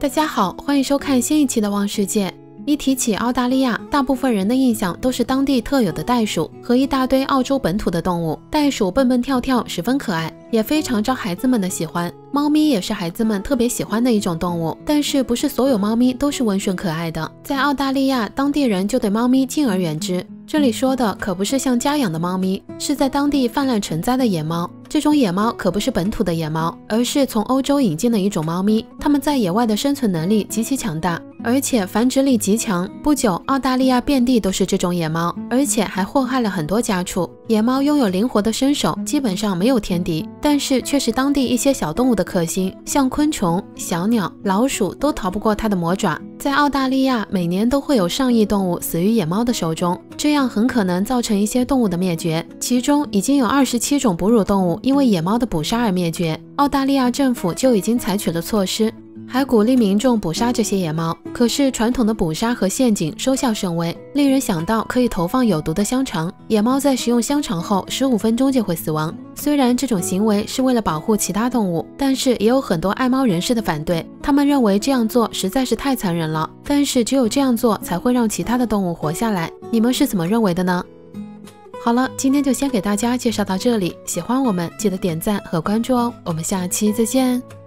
大家好，欢迎收看新一期的《望世界》。一提起澳大利亚，大部分人的印象都是当地特有的袋鼠和一大堆澳洲本土的动物。袋鼠蹦蹦跳跳，十分可爱，也非常招孩子们的喜欢。猫咪也是孩子们特别喜欢的一种动物，但是不是所有猫咪都是温顺可爱的。在澳大利亚，当地人就对猫咪敬而远之。这里说的可不是像家养的猫咪，是在当地泛滥成灾的野猫。这种野猫可不是本土的野猫，而是从欧洲引进的一种猫咪。它们在野外的生存能力极其强大，而且繁殖力极强。不久，澳大利亚遍地都是这种野猫，而且还祸害了很多家畜。野猫拥有灵活的身手，基本上没有天敌，但是却是当地一些小动物的克星，像昆虫、小鸟、老鼠都逃不过它的魔爪。在澳大利亚，每年都会有上亿动物死于野猫的手中，这样很可能造成一些动物的灭绝，其中已经有27种哺乳动物因为野猫的捕杀而灭绝。澳大利亚政府就已经采取了措施，还鼓励民众捕杀这些野猫。可是传统的捕杀和陷阱收效甚微，令人想到可以投放有毒的香肠，野猫在食用香肠后15分钟就会死亡。虽然这种行为是为了保护其他动物，但是也有很多爱猫人士的反对，他们认为这样做实在是太残忍了，但是只有这样做才会让其他的动物活下来。你们是怎么认为的呢？好了，今天就先给大家介绍到这里，喜欢我们记得点赞和关注哦，我们下期再见。